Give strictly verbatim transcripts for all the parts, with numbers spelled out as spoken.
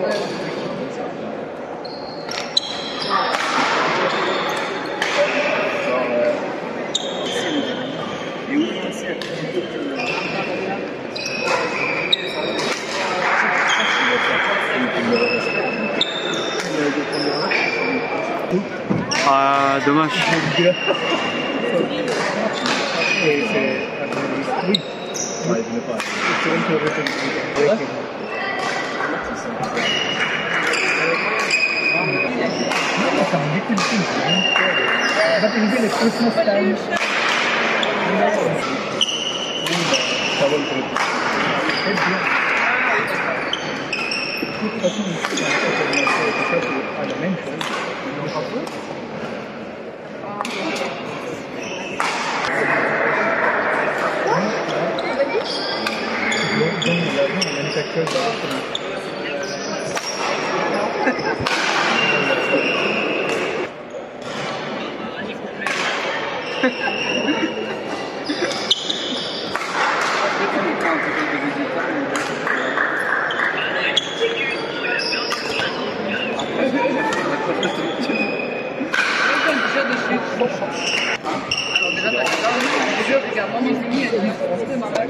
Ah, dommage. Alors déjà, t'as le jeu, regarde, vraiment fini, et tu peux marrer.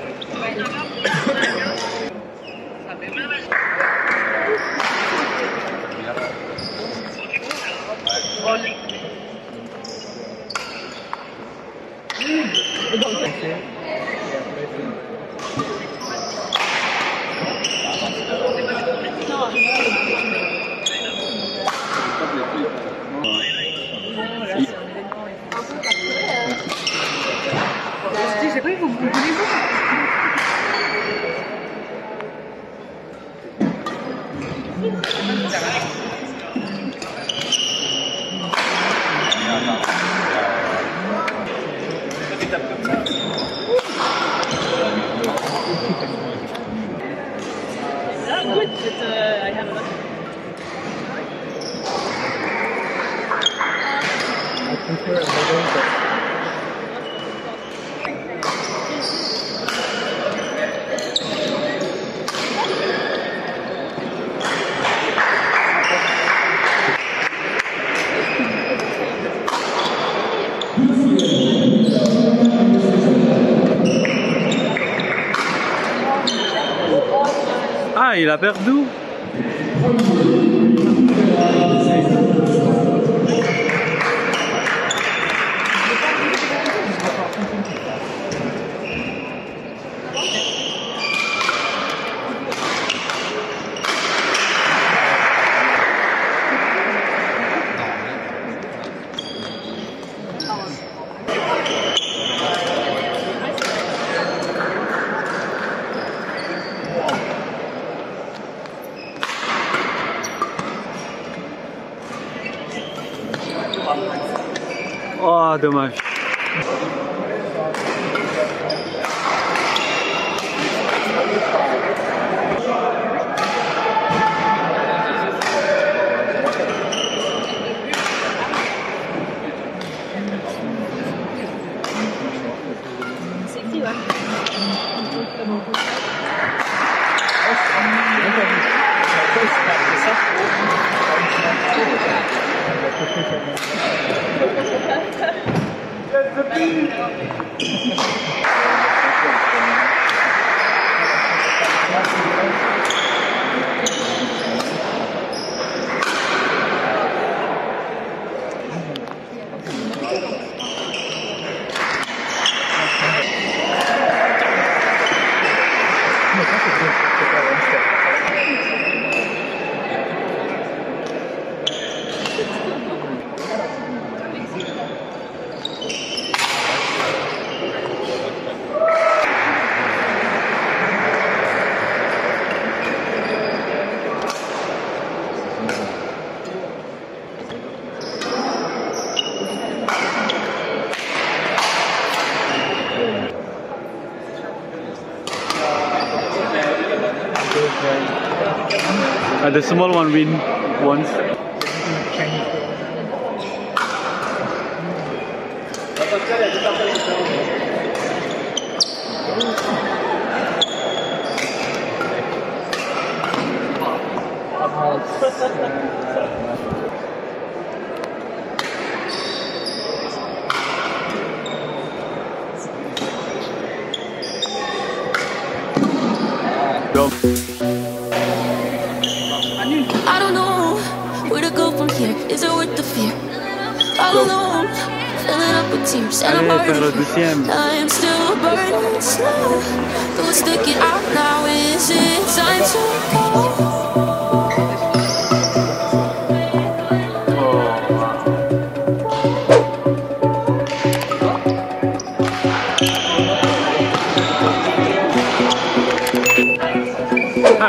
Je sais pas, vous voulez-vous? Good, but uh, I have a lot. I prefer a middle, but Ah, il a perdu. Oh, dommage. Sexy, ouais. Uh, the small one win once. Go. I don't know where to go from here. Is it worth the fear? All alone, filling up with tears, and I'm Allez, faire le hurting. deuxième. I am still burning slow. Though it's sticking out now, is it time to go?